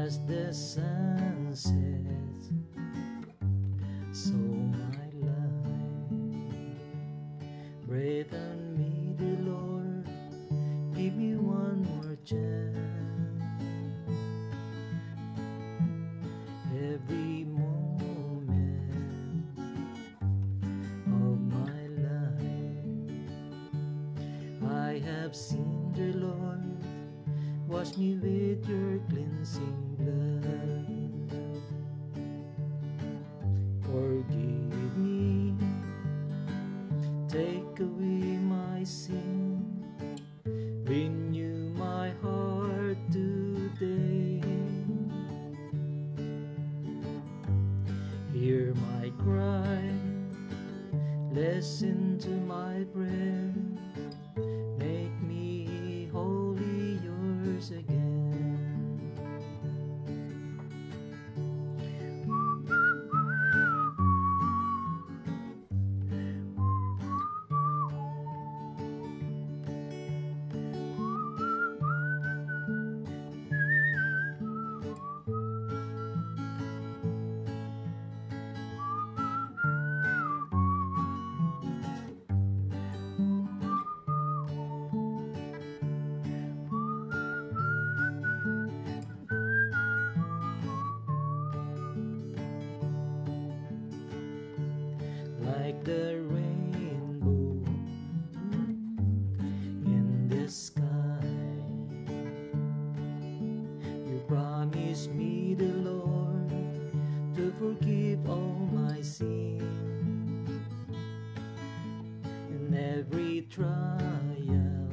as the sun sets, so my life. Breathe on me, dear Lord, give me one more chance. Every moment of my life I have seen, dear Lord, wash me with your cleansing blood. Forgive me, take away my sin, renew my heart today. Hear my cry, listen to my prayer, make me wholly yours again. Like the rainbow in the sky, you promise me, the Lord, to forgive all my sin. In every trial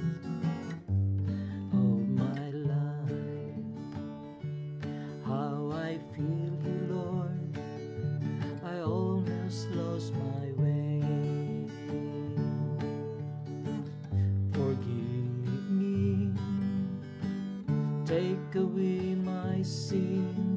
of my life, how I feel you, Lord, I almost lost my way. Forgive me, take away my sin,